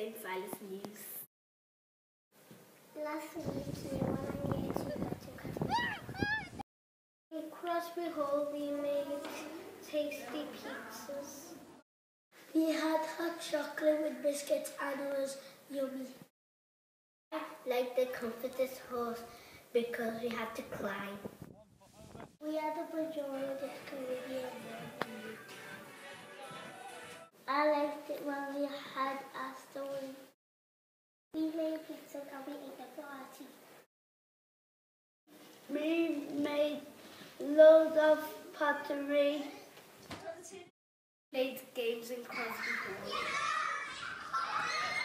St. Silas News. Last week, we went to in Crosby Hall, we made tasty pizzas. We had hot chocolate with biscuits and it was yummy. I liked the comforters horse because we had to climb. We had a majority of Caribbean. I liked it when we had a story. We made pizza and we ate at the party. We made loads of pottery. Played games in Crosby Hall.